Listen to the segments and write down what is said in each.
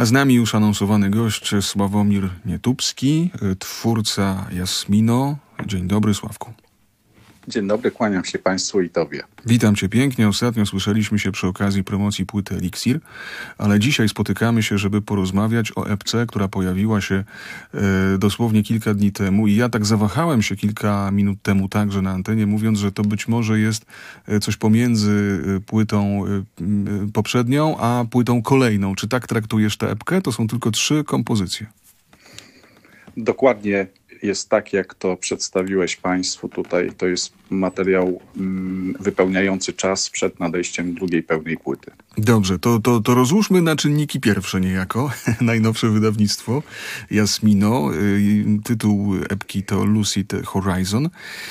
A z nami już anonsowany gość Sławomir Nietubski, twórca Jasmino. Dzień dobry, Sławku. Dzień dobry, kłaniam się Państwu i Tobie. Witam Cię pięknie. Ostatnio słyszeliśmy się przy okazji promocji płyty Eliksir, ale dzisiaj spotykamy się, żeby porozmawiać o epce, która pojawiła się dosłownie kilka dni temu i ja tak zawahałem się kilka minut temu także na antenie, mówiąc, że to być może jest coś pomiędzy płytą poprzednią, a płytą kolejną. Czy tak traktujesz tę epkę? To są tylko 3 kompozycje. Dokładnie jest tak, jak to przedstawiłeś Państwu tutaj. To jest materiał wypełniający czas przed nadejściem drugiej pełnej płyty. Dobrze, to rozłóżmy na czynniki pierwsze niejako. Najnowsze wydawnictwo Jasmino. Tytuł epki to Lucid Horizon.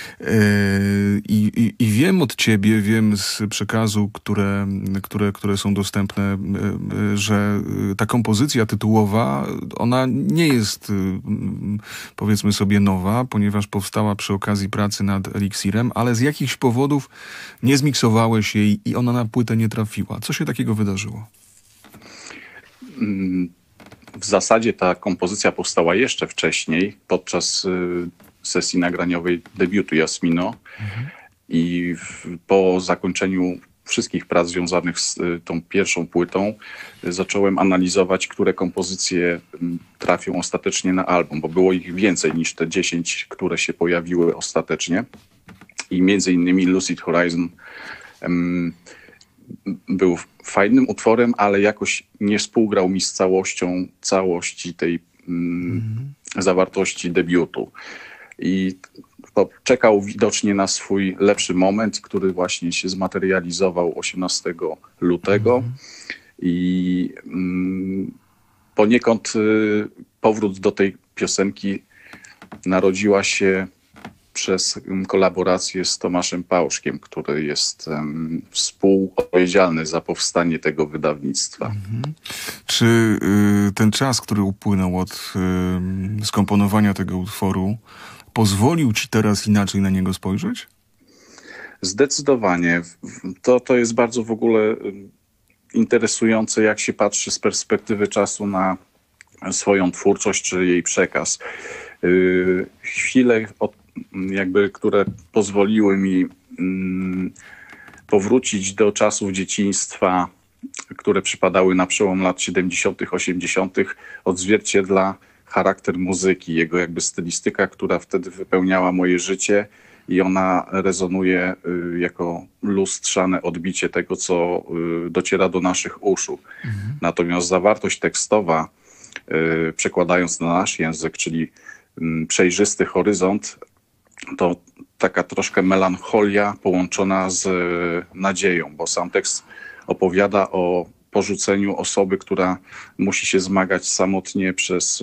I wiem od ciebie, wiem z przekazu, które są dostępne, że ta kompozycja tytułowa, ona nie jest, powiedzmy sobie, nowa, ponieważ powstała przy okazji pracy nad Eliksirem, ale z jakichś powodów nie zmiksowałeś jej i ona na płytę nie trafiła. Co się takiego wydarzyło? W zasadzie ta kompozycja powstała jeszcze wcześniej, podczas sesji nagraniowej debiutu Jasmino. I po zakończeniu wszystkich prac związanych z tą pierwszą płytą zacząłem analizować, które kompozycje trafią ostatecznie na album, bo było ich więcej niż te 10, które się pojawiły ostatecznie. I między innymi Lucid Horizon był fajnym utworem, ale jakoś nie współgrał mi z całości tej zawartości debiutu. I czekał widocznie na swój lepszy moment, który właśnie się zmaterializował 18 lutego. I poniekąd powrót do tej piosenki narodziła się przez kolaborację z Tomaszem Pałszkiem, który jest współodpowiedzialny za powstanie tego wydawnictwa. Czy ten czas, który upłynął od skomponowania tego utworu, pozwolił ci teraz inaczej na niego spojrzeć? Zdecydowanie. To jest bardzo w ogóle interesujące, jak się patrzy z perspektywy czasu na swoją twórczość czy jej przekaz. Chwile, które pozwoliły mi powrócić do czasów dzieciństwa, które przypadały na przełom lat 70., 80., odzwierciedla charakter muzyki, jego stylistyka, która wtedy wypełniała moje życie i ona rezonuje jako lustrzane odbicie tego, co dociera do naszych uszu. Natomiast zawartość tekstowa, przekładając na nasz język, czyli przejrzysty horyzont, to taka troszkę melancholia połączona z nadzieją, bo sam tekst opowiada o porzuceniu osoby, która musi się zmagać samotnie przez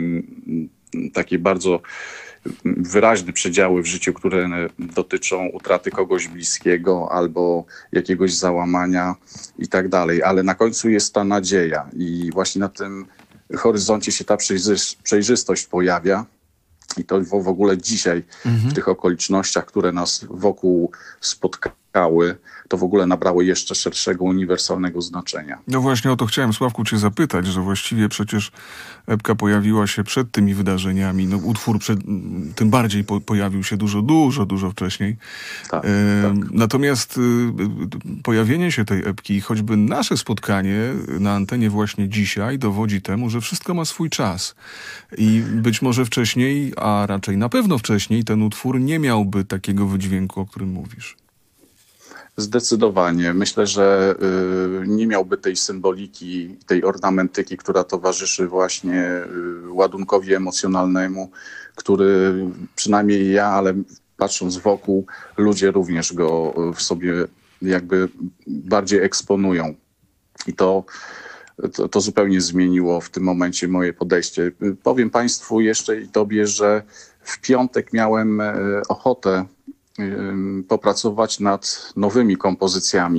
takie bardzo wyraźne przedziały w życiu, które dotyczą utraty kogoś bliskiego albo jakiegoś załamania i tak dalej. Ale na końcu jest ta nadzieja i właśnie na tym horyzoncie się ta przejrzystość pojawia. I to w ogóle dzisiaj, w tych okolicznościach, które nas wokół spotkały, to w ogóle nabrały jeszcze szerszego, uniwersalnego znaczenia. No właśnie o to chciałem, Sławku, cię zapytać, że właściwie przecież epka pojawiła się przed tymi wydarzeniami. No, utwór tym bardziej pojawił się dużo wcześniej. Tak. Natomiast pojawienie się tej epki, choćby nasze spotkanie na antenie właśnie dzisiaj dowodzi temu, że wszystko ma swój czas. I być może wcześniej, a raczej na pewno wcześniej, ten utwór nie miałby takiego wydźwięku, o którym mówisz. Zdecydowanie. Myślę, że nie miałby tej symboliki, tej ornamentyki, która towarzyszy właśnie ładunkowi emocjonalnemu, który przynajmniej ja, ale patrząc wokół, ludzie również go w sobie bardziej eksponują. I to zupełnie zmieniło w tym momencie moje podejście. Powiem Państwu jeszcze i Tobie, że w piątek miałem ochotę popracować nad nowymi kompozycjami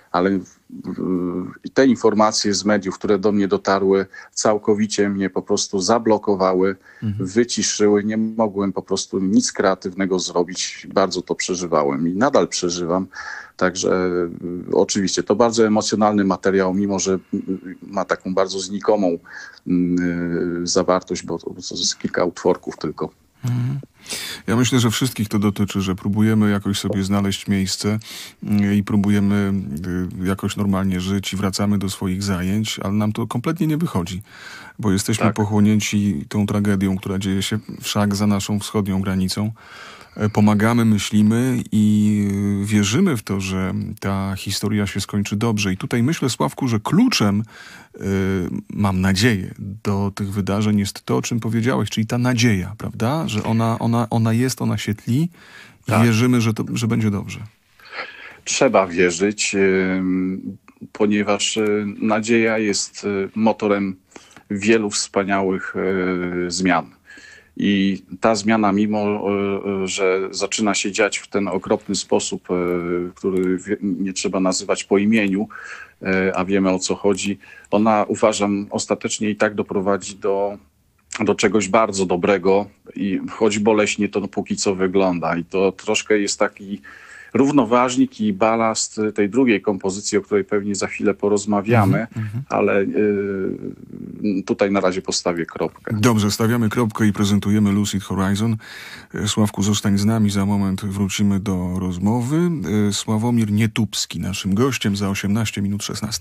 ale te informacje z mediów, które do mnie dotarły, całkowicie mnie po prostu zablokowały, wyciszyły. Nie mogłem po prostu nic kreatywnego zrobić. Bardzo to przeżywałem i nadal przeżywam. Także oczywiście to bardzo emocjonalny materiał, mimo że ma taką bardzo znikomą zawartość, bo to jest kilka utworków tylko. Ja myślę, że wszystkich to dotyczy, że próbujemy jakoś sobie znaleźć miejsce i próbujemy jakoś normalnie żyć i wracamy do swoich zajęć, ale nam to kompletnie nie wychodzi, bo jesteśmy pochłonięci tą tragedią, która dzieje się wszak za naszą wschodnią granicą. Pomagamy, myślimy i wierzymy w to, że ta historia się skończy dobrze. I tutaj myślę, Sławku, że kluczem, mam nadzieję, do tych wydarzeń jest to, o czym powiedziałeś, czyli ta nadzieja, prawda? Że ona jest, ona się tli i wierzymy, że będzie dobrze. Trzeba wierzyć, ponieważ nadzieja jest motorem wielu wspaniałych zmian. I ta zmiana, mimo że zaczyna się dziać w ten okropny sposób, który nie trzeba nazywać po imieniu, a wiemy, o co chodzi, ona, uważam, ostatecznie i tak doprowadzi do czegoś bardzo dobrego, i choć boleśnie to póki co wygląda. I to troszkę jest taki równoważnik i balast tej drugiej kompozycji, o której pewnie za chwilę porozmawiamy, ale tutaj na razie postawię kropkę. Dobrze, stawiamy kropkę i prezentujemy Lucid Horizon. Sławku, zostań z nami, za moment wrócimy do rozmowy. Sławomir Nietubski, naszym gościem, za 18 minut 16.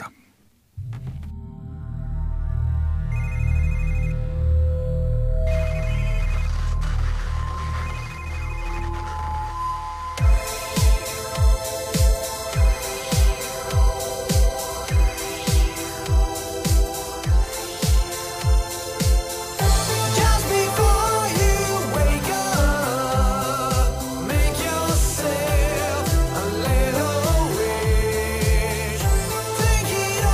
Take it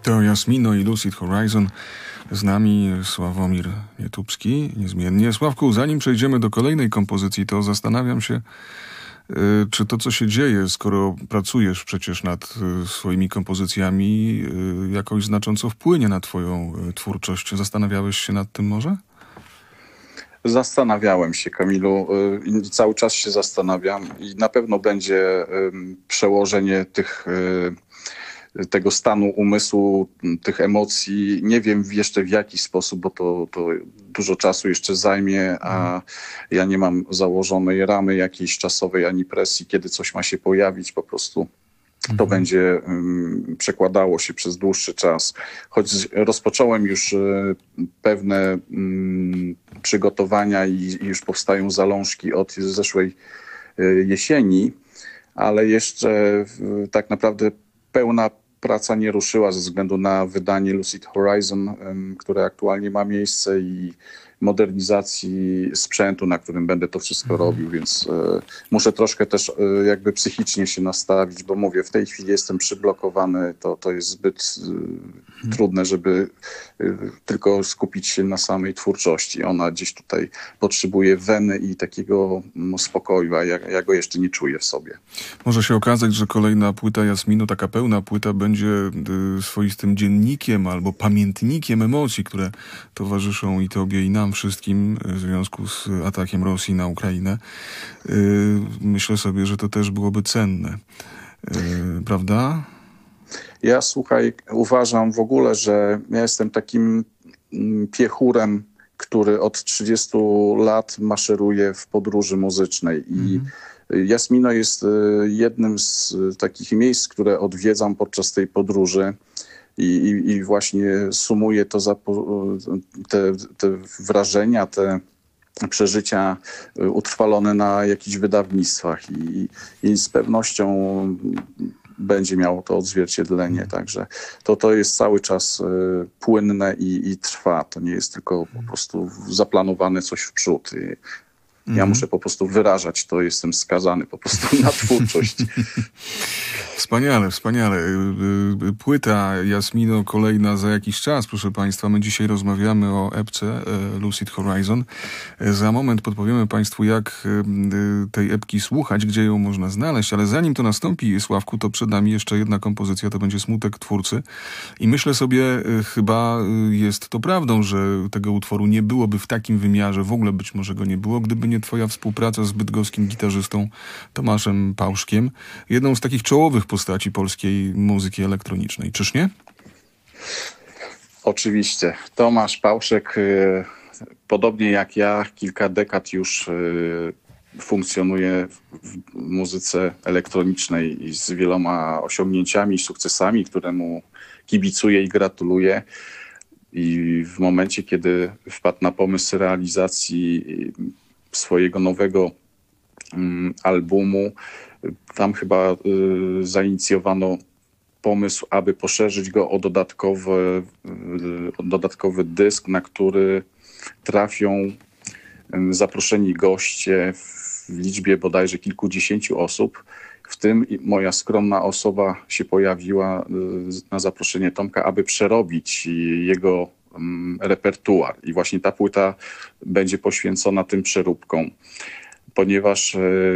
To Jasmino i Lucid Horizon. Z nami Sławomir Nietubski, niezmiennie. Sławku, zanim przejdziemy do kolejnej kompozycji, to zastanawiam się, czy to, co się dzieje, skoro pracujesz przecież nad swoimi kompozycjami, jakoś znacząco wpłynie na twoją twórczość. Zastanawiałeś się nad tym może? Zastanawiałem się, Kamilu, i cały czas się zastanawiam i na pewno będzie przełożenie tego stanu umysłu, tych emocji. Nie wiem jeszcze w jaki sposób, bo to dużo czasu jeszcze zajmie, a ja nie mam założonej ramy jakiejś czasowej ani presji, kiedy coś ma się pojawić. Po prostu to będzie przekładało się przez dłuższy czas. Choć rozpocząłem już pewne przygotowania i już powstają zalążki od zeszłej jesieni, ale jeszcze tak naprawdę pełna praca nie ruszyła ze względu na wydanie Lucid Horizon, które aktualnie ma miejsce, i modernizacji sprzętu, na którym będę to wszystko robił, więc muszę troszkę też jakby psychicznie się nastawić, bo mówię, w tej chwili jestem przyblokowany, to jest zbyt trudne, żeby tylko skupić się na samej twórczości. Ona gdzieś tutaj potrzebuje weny i takiego spokoju, a ja go jeszcze nie czuję w sobie. Może się okazać, że kolejna płyta Jasmino, taka pełna płyta, będzie swoistym dziennikiem albo pamiętnikiem emocji, które towarzyszą i tobie, i nam wszystkim w związku z atakiem Rosji na Ukrainę. Myślę sobie, że to też byłoby cenne. Prawda? Ja, słuchaj, uważam w ogóle, że ja jestem takim piechurem, który od 30 lat maszeruje w podróży muzycznej i Jasmino jest jednym z takich miejsc, które odwiedzam podczas tej podróży. I właśnie sumuję to te wrażenia, te przeżycia utrwalone na jakichś wydawnictwach i z pewnością będzie miało to odzwierciedlenie. Także to jest cały czas płynne i trwa. To nie jest tylko po prostu zaplanowane coś w przód. Ja muszę po prostu wyrażać to, jestem skazany po prostu na twórczość. Wspaniale, wspaniale. Płyta Jasmino kolejna za jakiś czas, proszę Państwa. My dzisiaj rozmawiamy o epce Lucid Horizon. Za moment podpowiemy Państwu, jak tej epki słuchać, gdzie ją można znaleźć, ale zanim to nastąpi, Sławku, to przed nami jeszcze jedna kompozycja, to będzie Smutek twórcy. I myślę sobie, chyba jest to prawdą, że tego utworu nie byłoby w takim wymiarze, w ogóle być może go nie było, gdyby nie twoja współpraca z bydgoskim gitarzystą Tomaszem Pałszkiem, jedną z takich czołowych postaci polskiej muzyki elektronicznej. Czyż nie? Oczywiście. Tomasz Pałszek, podobnie jak ja, kilka dekad już funkcjonuje w muzyce elektronicznej i z wieloma osiągnięciami i sukcesami, któremu kibicuję i gratuluję. I w momencie, kiedy wpadł na pomysł realizacji swojego nowego albumu, tam chyba zainicjowano pomysł, aby poszerzyć go o dodatkowy dysk, na który trafią zaproszeni goście w liczbie bodajże kilkudziesięciu osób. W tym moja skromna osoba się pojawiła na zaproszenie Tomka, aby przerobić jego repertuar. I właśnie ta płyta będzie poświęcona tym przeróbkom, ponieważ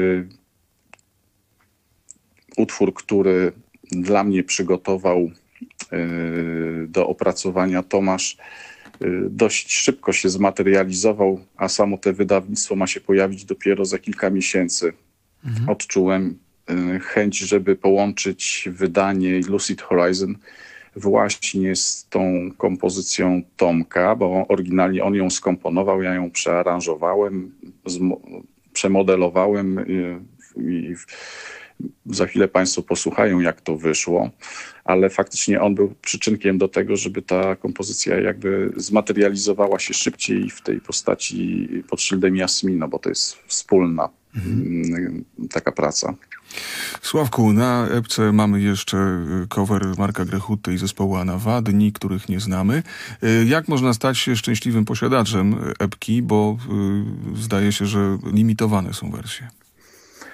utwór, który dla mnie przygotował do opracowania Tomasz, dość szybko się zmaterializował, a samo te wydawnictwo ma się pojawić dopiero za kilka miesięcy. Odczułem chęć, żeby połączyć wydanie Lucid Horizon właśnie z tą kompozycją Tomka, bo oryginalnie on ją skomponował, ja ją przearanżowałem, przemodelowałem i za chwilę Państwo posłuchają, jak to wyszło, ale faktycznie on był przyczynkiem do tego, żeby ta kompozycja jakby zmaterializowała się szybciej w tej postaci pod szyldem Jasmino, bo to jest wspólna taka praca. Sławku, na epce mamy jeszcze cover Marka Grechuty i zespołu Anawa, Dni, których nie znamy. Jak można stać się szczęśliwym posiadaczem epki, bo zdaje się, że limitowane są wersje.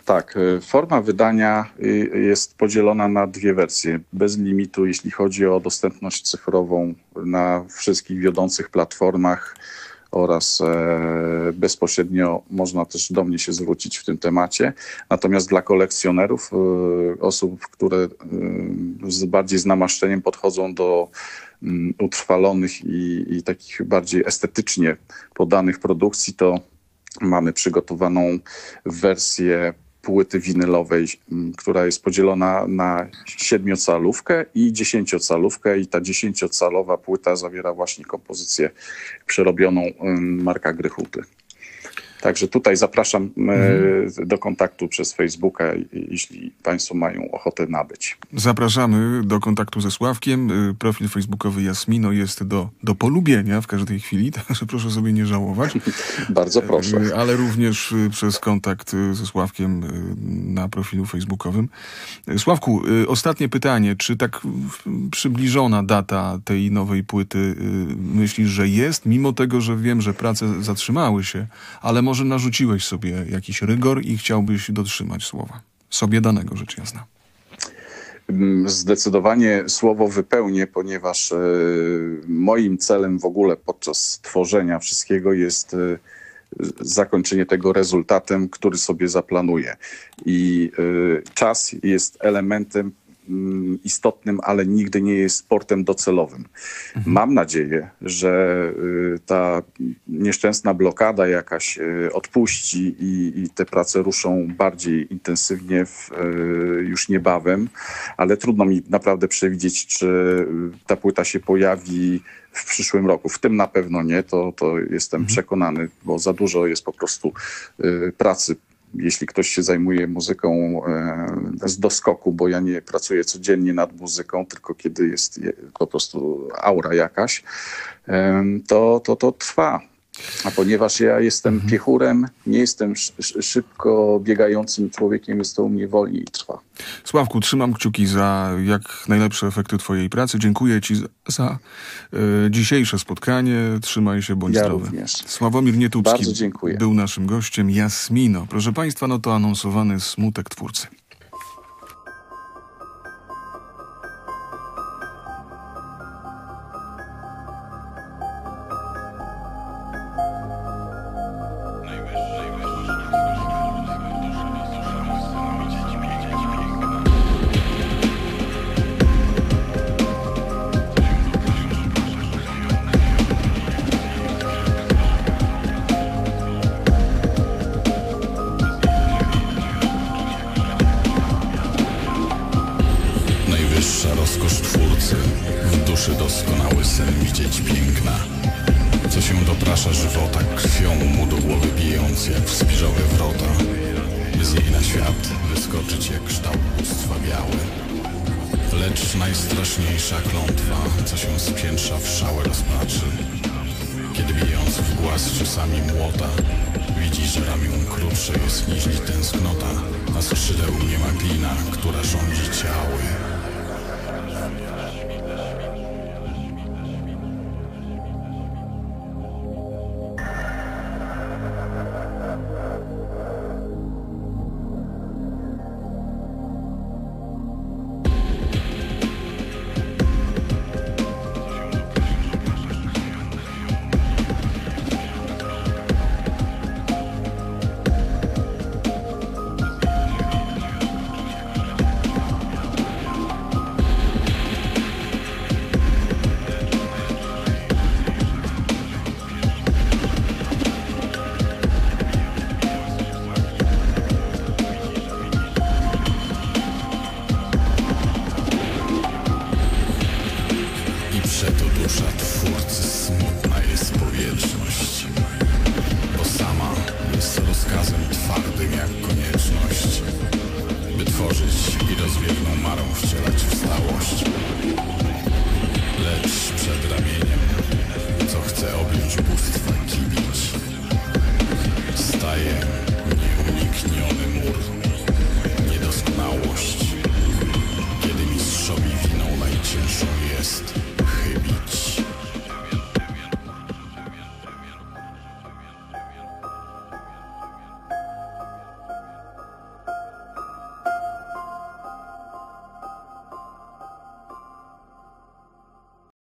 Tak, forma wydania jest podzielona na dwie wersje. Bez limitu, jeśli chodzi o dostępność cyfrową na wszystkich wiodących platformach oraz bezpośrednio można też do mnie się zwrócić w tym temacie. Natomiast dla kolekcjonerów, osób, które bardziej z namaszczeniem podchodzą do utrwalonych i takich bardziej estetycznie podanych produkcji, to mamy przygotowaną wersję płyty winylowej, która jest podzielona na 7-calówkę i 10-calówkę i ta 10-calowa płyta zawiera właśnie kompozycję przerobioną Marka Grychuty. Także tutaj zapraszam do kontaktu przez Facebooka, jeśli Państwo mają ochotę nabyć. Zapraszamy do kontaktu ze Sławkiem. Profil facebookowy Jasmino jest do polubienia w każdej chwili, także proszę sobie nie żałować. Bardzo proszę. Ale również przez kontakt ze Sławkiem na profilu facebookowym. Sławku, ostatnie pytanie. Czy tak przybliżona data tej nowej płyty myślisz, że jest? Mimo tego, że wiem, że prace zatrzymały się, ale może narzuciłeś sobie jakiś rygor i chciałbyś dotrzymać słowa. Sobie danego, rzecz jasna. Zdecydowanie słowo wypełnię, ponieważ moim celem w ogóle podczas tworzenia wszystkiego jest zakończenie tego rezultatem, który sobie zaplanuję. I czas jest elementem istotnym, ale nigdy nie jest sportem docelowym. Mam nadzieję, że ta nieszczęsna blokada jakaś odpuści i te prace ruszą bardziej intensywnie już niebawem, ale trudno mi naprawdę przewidzieć, czy ta płyta się pojawi w przyszłym roku. W tym na pewno nie, to jestem przekonany, bo za dużo jest po prostu pracy. Jeśli ktoś się zajmuje muzyką z doskoku, bo ja nie pracuję codziennie nad muzyką, tylko kiedy jest po prostu aura jakaś, to trwa. A ponieważ ja jestem piechurem, nie jestem szybko biegającym człowiekiem, jest to u mnie wolniej i trwa. Sławku, trzymam kciuki za jak najlepsze efekty twojej pracy. Dziękuję ci za dzisiejsze spotkanie. Trzymaj się, bądź zdrowy. Również. Sławomir Nietubski Bardzo dziękuję. Był naszym gościem. Jasmino. Proszę Państwa, no to anonsowany smutek twórcy. Najwyższa rozkosz twórcy, w duszy doskonały sen widzieć piękna. Co się doprasza żywota, krwią mu do głowy bijąc jak w spiżowe wrota. By z niej na świat wyskoczyć jak kształt bóstwa biały. Lecz najstraszniejsza klątwa, co się spiętrza w szałę rozpaczy. Kiedy bijąc w głaz czasami młota, widzi, że ramion krótsze jest niźli tęsknota, a skrzydeł nie ma glina, która rządzi ciały.